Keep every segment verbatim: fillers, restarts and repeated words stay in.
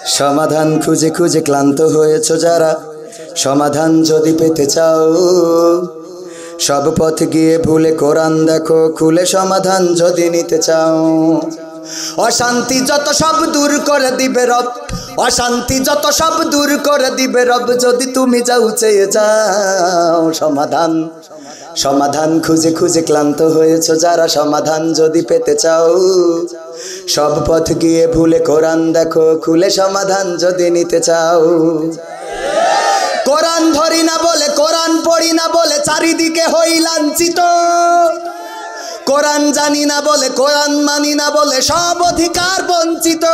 সমাধান খুঁজে খুঁজে ক্লান্ত হয়েছো যারা, সমাধান যদি পেতে চাও সব পথ গিয়ে ভুলে কোরআন দেখো খুলে, সমাধান যদি নিতে চাও। অশান্তি যত সব দূর করে দিবে রব, অশান্তি যত সব দূর করে দিবে রব, যদি তুমি যাও চেয়ে যাও সমাধান। সমাধান খুঁজে খুঁজে ক্লান্ত হয়েছো যারা, সমাধান যদি পেতে চাও সব পথ গিয়ে ভুলে কোরআন দেখো খুলে, সমাধান যদি নিতে চাও। কোরআন ধরি না বলে, কোরআন পড়ি না বলে চারিদিকে হই লাঞ্ছিত, কোরআন জানি না বলে, কোরআন মানি না বলে সব অধিকার বঞ্চিত।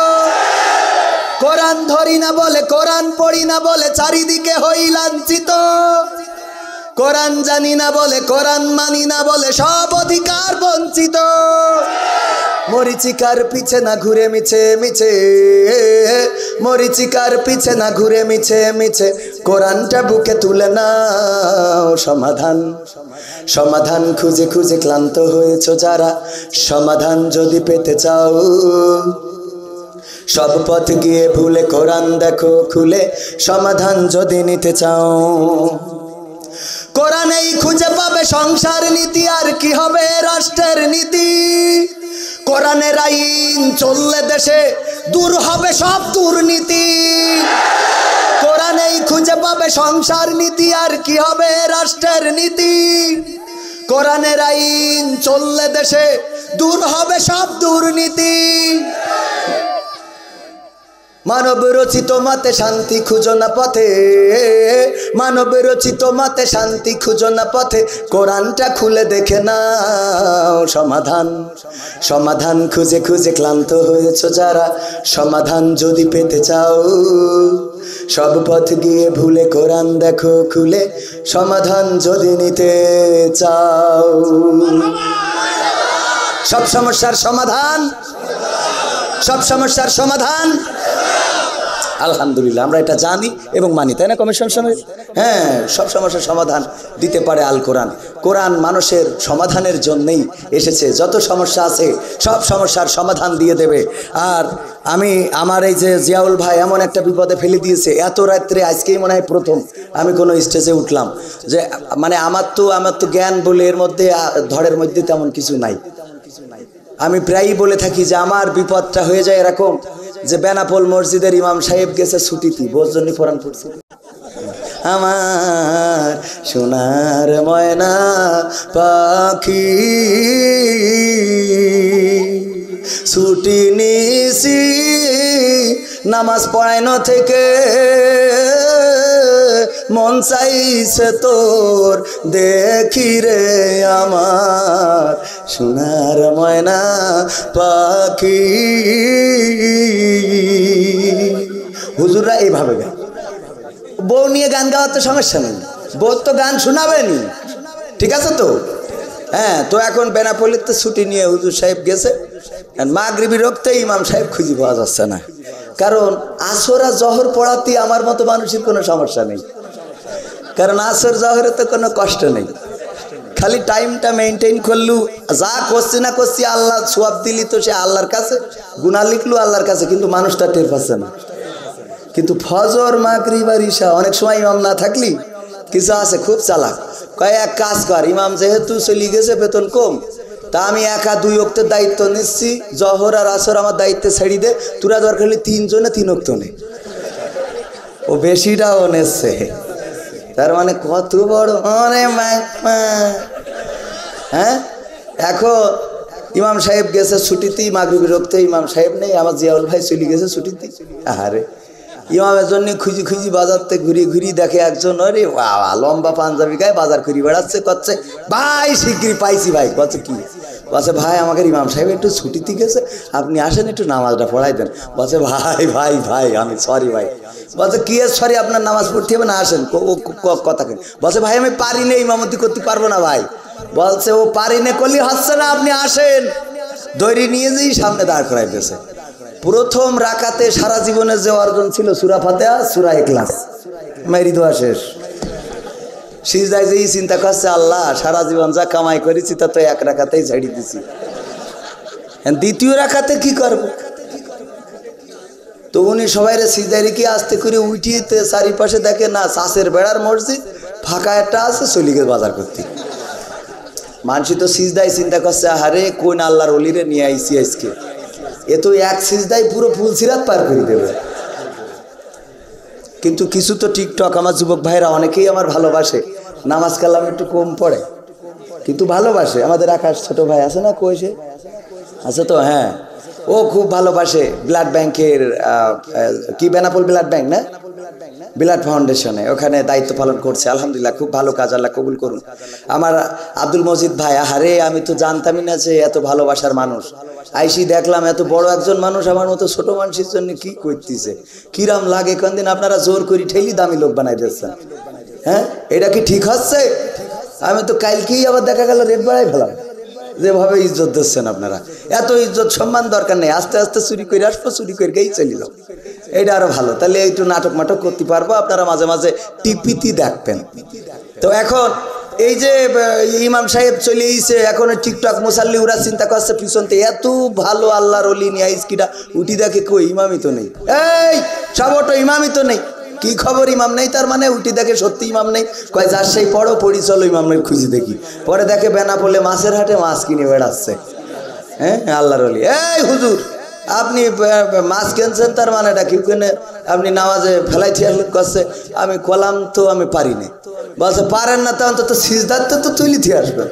কোরআন ধরি না বলে, কোরআন পড়ি না বলে চারিদিকে হই লাঞ্ছিত, কোরআন জানি না বলে, কোরআন মানি না বলে সব অধিকার বঞ্চিত। মরিচিকার পিছে না ঘুরে মিছে মিছে, মরিচিকার পিছে না ঘুরে মিছে মিছে, কোরআনটা বুকে তুলে নাও সমাধান। সমাধান খুঁজে খুঁজে ক্লান্ত হয়েছো যারা, সমাধান যদি পেতে চাও সব পথ গিয়ে ভুলে কোরআন দেখো খুলে, সমাধান যদি নিতে চাও। কোরআনেই খুঁজে পাবে সংসার নীতি, আর কি হবে রাষ্ট্রের নীতি। কোরআনের আইন চললে দেশে দূর হবে সব দুর্নীতি। কোরআনেই খুঁজে পাবে সংসার নীতি, আর কি হবে রাষ্ট্রের নীতি। কোরআনের আইন চললে দেশে দূর হবে সব দুর্নীতি। মানব রচিত মতে শান্তি খুঁজো না পথে, মানব রচিত মতে শান্তি খুঁজো না পথে, কোরআনটা খুলে দেখে নাও সমাধান। সমাধান খুঁজে খুঁজে ক্লান্ত হয়েছো যারা, সমাধান যদি পেতে চাও সব পথ গিয়ে ভুলে কোরআন দেখো খুলে, সমাধান যদি নিতে চাও। সব সমস্যার সমাধান, সব সমস্যার সমাধান আলহামদুলিল্লাহ আমরা এটা জানি এবং মানি, তাই না কমিশন সমিতি? হ্যাঁ, সব সমস্যার সমাধান দিতে পারে আল কোরআন। কোরআন মানুষের সমাধানের জন্যই এসেছে, যত সমস্যা আছে সব সমস্যার সমাধান দিয়ে দেবে। আর আমি আমার এই যে জিয়াউল ভাই এমন একটা বিপদে ফেলে দিয়েছে, এত রাত্রে আজকেই মনে হয় প্রথম আমি কোনো স্টেজে উঠলাম, যে মানে আমার তো আমার তো জ্ঞান বলে এর মধ্যে ধরের মধ্যে তেমন কিছু নাই। আমি প্রায়ই বলে থাকি যে আমার বিপদটা হয়ে যায় এরকম, যে বেনাপোল মসজিদের ইমাম সাহেব গেছে ছুটিতে, বোঝনি কোরআন পড়ছে। আমার সোনার ময়না পাখি ছুটি নিছি নামাজ পড়াইনো থেকে, মন চাইছে তোর দেখি রে আমার সোনার ময়না পাখি। হুজুররা এইভাবে গায়। বউ নিয়ে গান গাওয়ার তো সমস্যা নেই, বউ তো গান শোনাবেনি, ঠিক আছে তো? হ্যাঁ, তো এখন বেনাপল্লিতে ছুটি নিয়ে হুজুর সাহেব গেছে, মাগরিবি রক্তে ইমাম সাহেব খুঁজে পাওয়া যাচ্ছে না। কারণ আসরা জহর পড়াতে আমার মতো মানুষের কোনো সমস্যা নেই, কারণ আসর জহরে তো কোনো কষ্ট নেই, খালি টাইমটা মেনটেন করলু, যা করছি না করছি আল্লাহ সোয়াব দিলি তো সে আল্লাহর কাছে, গুনাহ লিখলু আল্লাহর কাছে, কিন্তু মানুষটা টের পাচ্ছে না। কিন্তু ফজর মাগরিব আর ইশা অনেক সময় ইমাম না থাকলি কিছু আছে খুব চালাক, কয় এক কাজ কর, ইমাম যেহেতু চলে গেছে বেতন কম, তা আমি একা দুই ওক্তের দায়িত্ব নিচ্ছি, জহর আর আসর আমার দায়িত্বে ছেড়ে দে, তোরা দরকার হলে তিনজনে তিন ওক্ত নে। ও বেশিটাও নেছে, তার মানে কত বড় অরে হ্যাঁ। এখন ইমাম সাহেব গেছে ছুটিতে, মাগরিবি রক্তে ইমাম সাহেব নেই, আমার জিয়াউল ভাই চলে গেছে ছুটিতে। আরে ইমামের জন্য খুঁজি খুঁজি বাজারতে ঘুরি ঘুরি দেখে একজন, আরে বাবা লম্বা পাঞ্জাবি গায়ে বাজার ঘুরি বেড়াচ্ছে, করছে ভাই শিগগিরি পাইছি ভাই, বলছে কি? বলছে ভাই আমাকে ইমাম সাহেব একটু ছুটিতে গেছে, আপনি আসেন একটু নামাজটা পড়াই দেন। বলছে ভাই ভাই ভাই আমি সরি ভাই। বলছে কি সরি, আপনার নামাজ পড়তে হবে না, আসেন। ও কথা কেন? বলছে ভাই আমি পারি না, ইমামতি করতে পারবো না ভাই। বলছে ও পারি না করলে হচ্ছে না, আপনি আসেন। দড়ি নিয়ে যেই সামনে দাঁড় করাই দিয়েছে। প্রথম রাকাতে সারা জীবনের যে অর্জন ছিল সূরা ফাতিহা সূরা ইখলাস, মেরি দোয়া শেষ। সিজদায় যেই চিন্তা করছে আল্লাহ সারা জীবন যা কামাই করেছি তা তো এক রাকাতেই ঝাড়ি দিছি, দ্বিতীয় রাকাতে কি করব? তো উনি সবাই সিজদায় রেখে আস্তে করে উঠিতে চারিপাশে দেখে না চাষের বেড়ার মসজিদ ফাঁকা একটা আছে, চলে গেছে বাজার করতে। মানুষ তো সিজদায় চিন্তা করছে, আরে কোন আল্লাহর অলিরে নিয়ে আইসি আজকে, এ তো এক সিজদায় পুরো ফুল সিরাত পার করে দেবে। কিন্তু কিছু তো টিকটক আমার যুবক ভাইরা অনেকেই আমার ভালোবাসে, নামাজ কালাম একটু কম পড়ে কিন্তু ভালোবাসে। আমাদের আকাশ ছোট ভাই আছে না, কইছে আছে তো, হ্যাঁ ও খুব ভালোবাসে ব্লাড ব্যাংকের, কি বেনাপোল ব্লাড ব্যাংক না, ব্লাড ফাউন্ডেশনে ওখানে দায়িত্ব পালন করছে। আলহামদুলিল্লাহ, খুব ভালো কাজ, আল্লাহ কবুল করুন। আমার আব্দুল মজিদ ভাই, আরে আমি তো জানতামই না যে এত ভালোবাসার মানুষ। আইসি দেখলাম এত বড় একজন মানুষ আমার মতো ছোট মানুষের জন্য কি করতেছে, কিরাম লাগে। কোনদিন আপনারা জোর করি ঠেলি দামি লোক বানাই দিচ্ছেন, হ্যাঁ এটা কি ঠিক হচ্ছে? আমি তো কালকেই আবার দেখা গেল রেট বাড়াই ফেলাম। যেভাবে ইজ্জত দিচ্ছেন আপনারা, এত ইজ্জত সম্মান দরকার নেই, আস্তে আস্তে চুরি করে আসবো, চুরি করে গেই চলিল, এটা আরো ভালো। তাহলে একটু নাটক মাটক করতে পারবো, আপনারা মাঝে মাঝে টিপিতি দেখবেন। তো এখন এই যে ইমাম সাহেব চলে এসে এখন টিকটক মুসাল্লি ওরা চিন্তা করছে পিছনতে এত ভালো আল্লাহর ওলি নিয়ে আইসকিটা উঠি দেখে কই ইমামই তো নেই, এই সবটো ইমামই তো নেই। কি খবর ইমাম নেই? তার মানে উঠি দেখে সত্যি ইমাম নেই। কয় যার সেই পড়ো পড়ি চলো ইমামের খুঁজি দেখি। পরে দেখে বেনাপোলে মাছের হাটে মাছ কিনে বেড়াচ্ছে, হ্যাঁ আল্লাহর ওলি। এই হুজুর আপনি মাছ কিনছেন, তার মানেটা কি? কেনে আপনি নামাজে ফেলাই থিয়া করছে, আমি কলাম তো আমি পারি না। বলছে পারেন না তো অন্তত সিজদার তো তো তুলি থিয়ে আসবেন,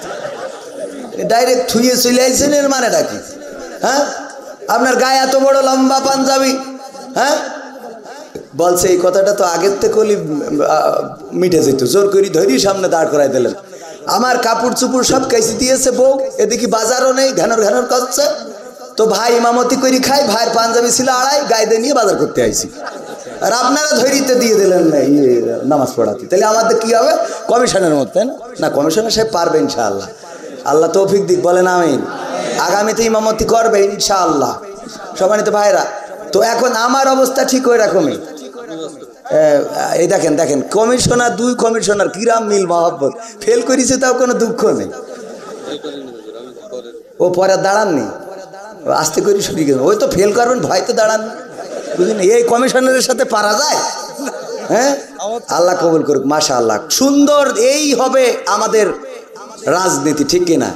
ডাইরেক্ট থুয়ে চলে আইছেন, এর মানেটা কি? হ্যাঁ আপনার গায়ে এত বড় লম্বা পাঞ্জাবি, হ্যাঁ বলছে এই কথাটা তো আগের থেকে মিটে যেত, জোর করি ধরি সামনে দাঁড় করাই দিলেন। আমার কাপড় চুপুর সব কেসি দিয়েছে বউ, এদিকে বাজারও নেই, ঘ্যানর ঘ্যানর করছে। তো ভাই ইমামতি করি খাই, ভাইয়ের পাঞ্জাবি ছিল আড়াই, গায়ে দিয়ে নিয়ে বাজার করতে আইছি, আর আপনারা ধরিতে দিয়ে দিলেন না নামাজ পড়াতে। তাহলে আমাদের কি হবে? কমিশনের মধ্যে না না কমিশনের সাহেব পারবে ইনশাআল্লাহ, আল্লাহ তৌফিক দিক, বলেন আমিন। আগামীতে ইমামতি করবে ইনশাআল্লাহ, সম্মানিত ভাইরা। তো এখন আমার অবস্থা ঠিক ওই রকমই। এই দেখেন দেখেন কমিশনার, দুই কমিশনার কিরাম মিল মহব্বত, ফেল করেছে তাও কোনো দুঃখ নেই। ও পরে দাঁড়াননি, আস্তে করে শুরু গেল, ওই তো ফেল করবেন ভয় তো দাঁড়ান, বুঝলেন? এই কমিশনারের সাথে পারা যায়? হ্যাঁ আল্লাহ কবুল করুক, মাশাআল্লাহ। সুন্দর এই হবে আমাদের রাজনীতি, ঠিক কিনা?